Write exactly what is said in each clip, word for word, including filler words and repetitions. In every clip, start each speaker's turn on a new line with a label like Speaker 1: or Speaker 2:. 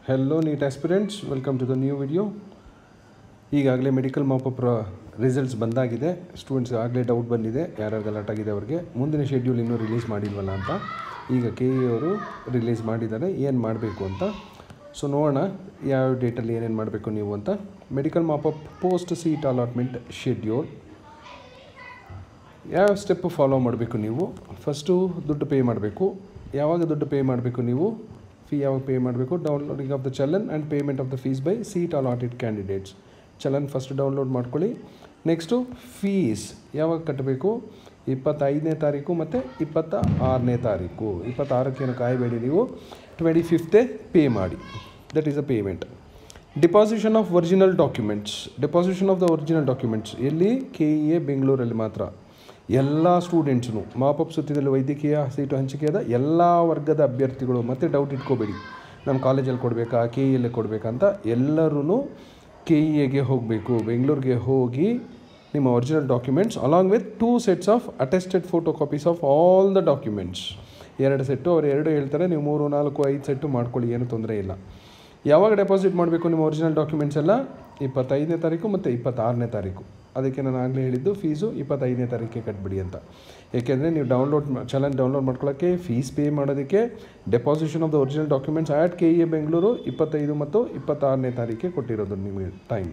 Speaker 1: Hello NEET aspirants, welcome to the new video. ಈಗಾಗಲೇ medical mop up results ಬಂದಾಗಿದೆ. Students ಆಗಲೇ doubt ಬಂದಿದೆ, ಯಾರ್ಯಾರು ಗಲಾಟೆ ಆಗಿದೆ ಅವರಿಗೆ ಮುಂದಿನ ಶೆಡ್ಯೂಲ್ ಇನ್ನೂ ರಿಲೀಸ್ ಮಾಡಿಲ್ವಲ್ಲ ಅಂತ. ಈಗ ಕೆ ಇ ಅವರು ರಿಲೀಸ್ ಮಾಡಿದ್ದಾರೆ, ಏನು ಮಾಡಬೇಕು ಅಂತ. ಸೊ ನೋಡೋಣ ಯಾವ ಡೇಟಲ್ಲಿ ಏನೇನು ಮಾಡಬೇಕು ನೀವು ಅಂತ. Medical mop up post seat allotment schedule ಯಾವ ಸ್ಟೆಪ್ ಫಾಲೋ ಮಾಡಬೇಕು ನೀವು. ಫಸ್ಟು ದುಡ್ಡು ಪೇ ಮಾಡಬೇಕು. ಯಾವಾಗ ದುಡ್ಡು ಪೇ ಮಾಡಬೇಕು ನೀವು, ಫೀ ಯಾವಾಗ ಪೇ ಮಾಡಬೇಕು? Downloading of the challan and payment of the fees by seat allotted candidates. Challan first download ಮಾಡ್ಕೊಳ್ಳಿ. ನೆಕ್ಸ್ಟು ಫೀಸ್ ಯಾವಾಗ ಕಟ್ಟಬೇಕು? ಇಪ್ಪತ್ತೈದನೇ ತಾರೀಕು ಮತ್ತು ಇಪ್ಪತ್ತ ಆರನೇ ತಾರೀಕು. ಇಪ್ಪತ್ತಾರಕ್ಕೇನು ಕಾಯಬೇಡಿ ನೀವು, ಟ್ವೆಂಟಿ ಫಿಫ್ತೇ ಪೇ ಮಾಡಿ. That is a payment. Deposition of original documents. Deposition of the original documents ಎಲ್ಲಿ? ಕೆ ಇ ಎ ಬೆಂಗಳೂರಲ್ಲಿ ಮಾತ್ರ. ಎಲ್ಲ ಸ್ಟೂಡೆಂಟ್ಸು ಮಾಪಪ್ ಸುತ್ತಿದಲ್ಲಿ ವೈದ್ಯಕೀಯ ಸೀಟು ಹಂಚಿಕೆಯಾದ ಎಲ್ಲ ವರ್ಗದ ಅಭ್ಯರ್ಥಿಗಳು ಮತ್ತು ಡೌಟ್ ಇಟ್ಕೋಬೇಡಿ, ನಮ್ಮ ಕಾಲೇಜಲ್ಲಿ ಕೊಡಬೇಕಾ ಕೆ ಇ ಎಲ್ಲಿ ಕೊಡಬೇಕಂತ. ಎಲ್ಲರೂ ಕೆ ಇ ಎಗೆ ಹೋಗಬೇಕು. ಬೆಂಗಳೂರಿಗೆ ಹೋಗಿ ನಿಮ್ಮ original documents along with two sets of attested photo copies of all the documents. ಎರಡು ಸೆಟ್ಟು ಅವ್ರು ಎರಡು ಹೇಳ್ತಾರೆ, ನೀವು ಮೂರು ನಾಲ್ಕು ಐದು ಸೆಟ್ಟು ಮಾಡ್ಕೊಳ್ಳಿ, ಏನು ತೊಂದರೆ ಇಲ್ಲ. ಯಾವಾಗ ಡೆಪಾಸಿಟ್ ಮಾಡಬೇಕು ನಿಮ್ಮ ಒರಿಜಿನಲ್ ಡಾಕ್ಯುಮೆಂಟ್ಸ್ ಎಲ್ಲ? ಇಪ್ಪತ್ತೈದನೇ ತಾರೀಕು ಮತ್ತು ಇಪ್ಪತ್ತಾರನೇ ತಾರೀಕು. ಅದಕ್ಕೆ ನಾನು ಆಗಲೇ ಹೇಳಿದ್ದು ಫೀಸು ಇಪ್ಪತ್ತೈದನೇ ತಾರೀಕಿಗೆ ಕಟ್ಬಿಡಿ ಅಂತ. ಏಕೆಂದರೆ ನೀವು ಡೌನ್ಲೋಡ್ ಚಲನ್ ಡೌನ್ಲೋಡ್ ಮಾಡ್ಕೊಳ್ಳೋಕ್ಕೆ, ಫೀಸ್ ಪೇ ಮಾಡೋದಕ್ಕೆ, deposition of the original documents at K E A Bengaluru ಇಪ್ಪತ್ತೈದು ಮತ್ತು ಇಪ್ಪತ್ತಾರನೇ ತಾರೀಕಿಗೆ ಕೊಟ್ಟಿರೋದು ನಿಮಗೆ ಟೈಮ್.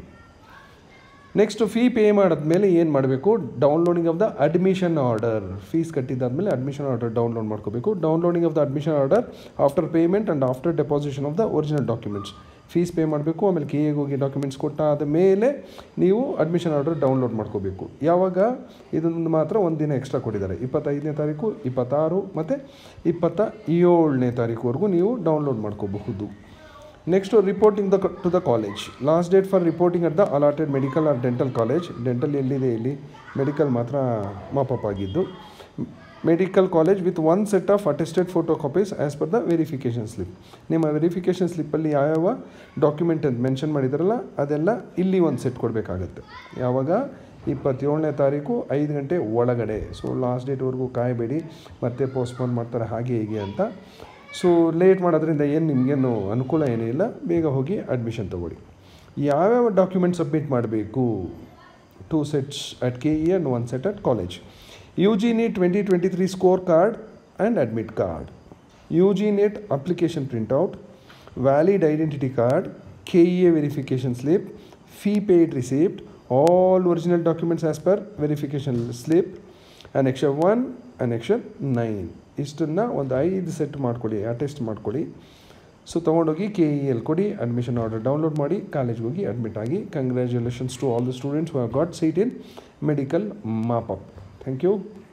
Speaker 1: ನೆಕ್ಸ್ಟ್ ಫೀ ಪೇ ಮಾಡಿದ್ಮೇಲೆ ಏನು ಮಾಡಬೇಕು? Downloading of the admission order. Fees ಕಟ್ಟಿದ್ದಾದಮೇಲೆ ಅಡ್ಮಿಷನ್ ಆರ್ಡರ್ ಡೌನ್ಲೋಡ್ ಮಾಡ್ಕೋಬೇಕು. Downloading of the admission order after payment and after deposition of the original documents. Fees pay ಮಾಡಬೇಕು, ಆಮೇಲೆ ಕೆ ಎಗೆ ಹೋಗಿ ಡಾಕ್ಯುಮೆಂಟ್ಸ್ ಕೊಟ್ಟಾದ ಮೇಲೆ ನೀವು ಅಡ್ಮಿಷನ್ ಆರ್ಡರ್ ಡೌನ್ಲೋಡ್ ಮಾಡ್ಕೋಬೇಕು. ಯಾವಾಗ? ಇದೊಂದು ಮಾತ್ರ ಒಂದು ದಿನ ಎಕ್ಸ್ಟ್ರಾ ಕೊಟ್ಟಿದ್ದಾರೆ. ಇಪ್ಪತ್ತೈದನೇ ತಾರೀಕು, ಇಪ್ಪತ್ತಾರು ಮತ್ತು ಇಪ್ಪತ್ತ ಏಳನೇ ತಾರೀಕುವರೆಗೂ ನೀವು ಡೌನ್ಲೋಡ್ ಮಾಡ್ಕೋಬಹುದು. Next reporting the to the college. Last date for reporting at the allotted medical or dental college. Dental ಎಲ್ಲಿದೆ? ಇಲ್ಲಿ. ಮೆಡಿಕಲ್ ಮಾತ್ರ ಮಾಪಪ್ ಆಗಿದ್ದು. Medical college with one set of attested photo copies as per the verification slip. ನಿಮ್ಮ verification ಸ್ಲಿಪ್ಪಲ್ಲಿ ಯಾವ್ಯಾವ document ಅಂತ mention ಮಾಡಿದಾರಲ್ಲ ಅದೆಲ್ಲ ಇಲ್ಲಿ ಒಂದು ಸೆಟ್ ಕೊಡಬೇಕಾಗತ್ತೆ. ಯಾವಾಗ? ಇಪ್ಪತ್ತೇಳನೇ ತಾರೀಕು ಐದು ಗಂಟೆ ಒಳಗಡೆ. ಸೊ ಲಾಸ್ಟ್ ಡೇಟ್ವರೆಗೂ ಕಾಯಬೇಡಿ, ಮತ್ತೆ ಪೋಸ್ಟ್ಪೋನ್ ಮಾಡ್ತಾರೆ ಹಾಗೆ ಹೀಗೆ ಅಂತ. ಸೊ ಲೇಟ್ ಮಾಡೋದ್ರಿಂದ ಏನು ನಿಮಗೇನು ಅನುಕೂಲ ಏನೂ ಇಲ್ಲ. ಬೇಗ ಹೋಗಿ ಅಡ್ಮಿಷನ್ ತೊಗೊಳ್ಳಿ. ಯಾವ್ಯಾವ ಡಾಕ್ಯುಮೆಂಟ್ ಸಬ್ಮಿಟ್ ಮಾಡಬೇಕು? Two sets at K E and one set at college. U G NEET twenty twenty three score card and admit card, U G NEET application printout, valid identity card, K E A verification slip, fee paid receipt, all original documents as per verification slip, annexure one, annexure nine. ಇಷ್ಟನ್ನು ಒಂದು ಐದು set ಮಾಡ್ಕೊಳ್ಳಿ, attest ಮಾಡ್ಕೊಳ್ಳಿ. So ತೊಗೊಂಡೋಗಿ K E L ಕೊಡಿ, admission order download ಮಾಡಿ, ಕಾಲೇಜ್ಗೆ ಹೋಗಿ ಅಡ್ಮಿಟ್ ಆಗಿ. Congratulations to all the students who have got seat in medical mop up. Thank you.